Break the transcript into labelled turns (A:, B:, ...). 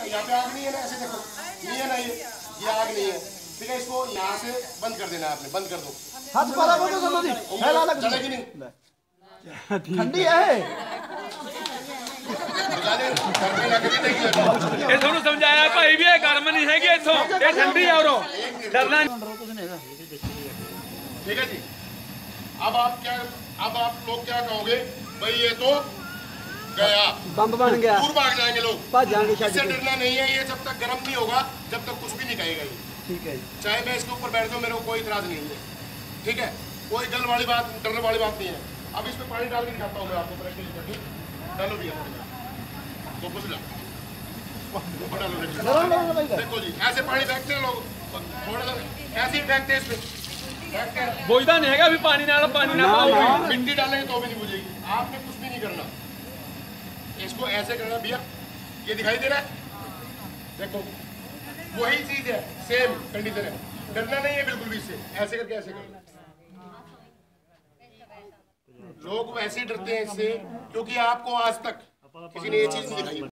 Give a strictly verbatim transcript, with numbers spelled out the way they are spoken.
A: यहाँ पे आग नहीं है ना, ऐसे देखो नहीं है ना, ये ये आग नहीं है, ठीक है। इसको यहाँ से बंद कर देना है आपने, बंद कर दो।
B: हाथ पाला बोलो सब नहीं है, लाला
A: चलेगी नहीं,
B: ठंडी है।
C: ये थोड़ा समझाया भाई भी गर्म नहीं है कि इथों ये ठंडी है और डरना
A: ठीक है जी। अब आप क्या, अब आप लोग क्या कहोगे भाई, ये तो गया
B: बम बन गया,
A: दूर भाग जाएंगे लोग,
B: भाग जाएंगे।
A: इससे डरना नहीं है, ये जब तक गर्म नहीं होगा जब तक कुछ भी नहीं कहेगा ये,
B: ठीक है।
A: चाहे मैं इसके ऊपर बैठ जाऊँ, मेरे को कोई इतराज नहीं है, ठीक है। कोई गल वाली बात, डरने वाली बात नहीं है। अब इसमें पानी डाल के दिखाता हूँ मैं आपको, प्रैक्टिस करके डालो भी तो कुछ डालो, देखो जी ऐसे पानी फेंकते हैं लोग, थोड़ा सा ऐसे ही फेंकते हैं इसमें,
C: बुझता नहीं है अभी पानी ना पानी ना पाओ,
A: मिट्टी डालेंगे तो भी नहीं बुझेगी। आपने कुछ भी नहीं करना, इसको ऐसे करना भैया, ये दिखाई दे रहा है, देखो वही चीज है, सेम कंडीशन है, डरना नहीं है बिल्कुल भी इससे। ऐसे करके ऐसे करना, लोग वैसे डरते हैं इससे क्योंकि आपको आज तक किसी ने ये चीज नहीं दिखाई।